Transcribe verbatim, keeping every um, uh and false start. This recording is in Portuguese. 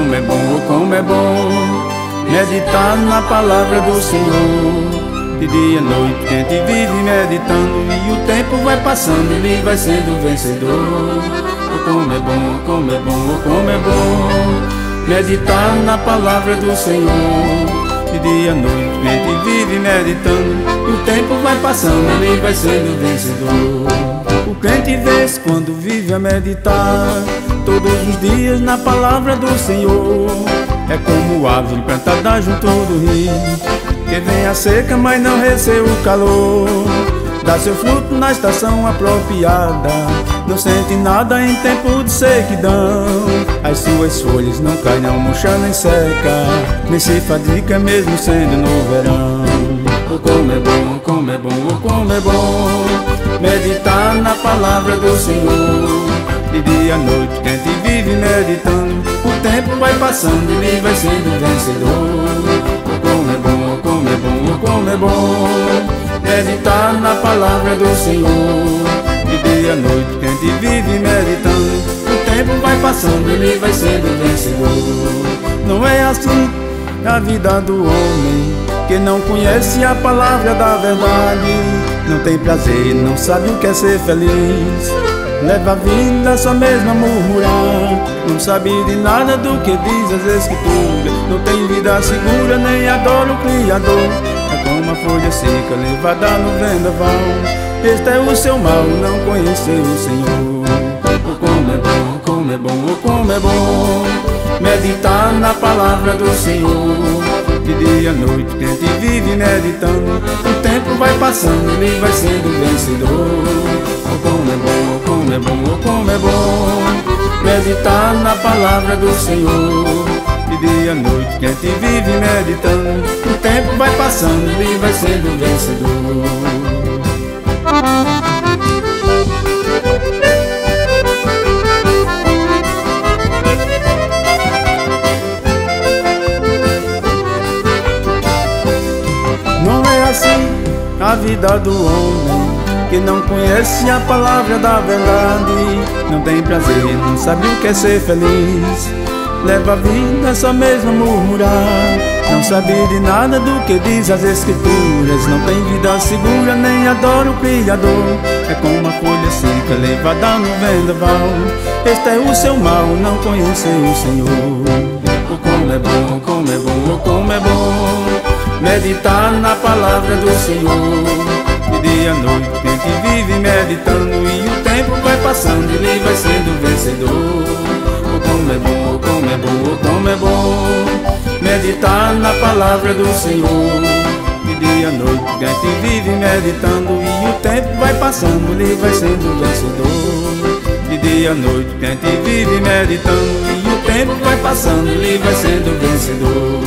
como é bom, oh, como é bom meditar na palavra do Senhor. De dia e noite a gente vive meditando, e o tempo vai passando, ele vai sendo vencedor. Oh, como é bom, como é bom, oh, como é bom meditar na palavra do Senhor. De dia e noite a gente vive meditando, e o tempo vai passando, ele vai sendo vencedor. O crente vence quando vive a meditar todos os dias na palavra do Senhor. É como árvore plantada junto do rio, que vem a seca, mas não recebe o calor. Dá seu fruto na estação apropriada, não sente nada em tempo de sequidão. As suas folhas não caem, não murcham nem seca, nem se fadiga mesmo sendo no verão. Oh, como é bom, como é bom, oh, como é bom meditar na palavra do Senhor. De dia à noite quem te vive meditando, o tempo vai passando, ele vai sendo vencedor. Oh, como é bom, como é bom, oh, como é bom meditar na palavra do Senhor. De dia à noite quem te vive meditando, o tempo vai passando, ele vai sendo vencedor. Não é assim a vida do homem, que não conhece a palavra da verdade. Não tem prazer, não sabe o que é ser feliz, leva a vida só mesmo a murmurar. Não sabe de nada do que diz as escrituras, não tem vida segura, nem adora o Criador. É como a folha seca levada no vendaval, este é o seu mal, não conhecer o Senhor. Oh, como é bom, como é bom, oh, como é bom meditar na palavra do Senhor. De dia à noite quem te vive meditando, o tempo vai passando, ele vai sendo vencedor. Oh, como é bom, como é bom, oh, como é bom meditar na palavra do Senhor. De dia à noite quem te vive meditando, o tempo vai passando, ele vai sendo vencedor. Não é assim a vida do homem, que não conhece a palavra da verdade. Não tem prazer, não sabe o que é ser feliz, leva a vida só mesmo a murmurar. Não sabe de nada do que diz as escrituras, não tem vida segura, nem adora o Criador. É como a folha seca levada no vendaval, este é o seu mal, não conhecer o Senhor. Oh, como é bom, como é bom, oh, como é bom meditar na palavra do Senhor. De dia à noite quem te vive meditando, e o tempo vai passando, ele vai sendo vencedor. Oh, como é bom, oh, como é bom, oh, como é bom meditar na palavra do Senhor. De dia à noite quem te vive meditando, e o tempo vai passando, ele vai sendo vencedor. De dia à noite quem te vive meditando, e o tempo vai passando, ele vai sendo vencedor.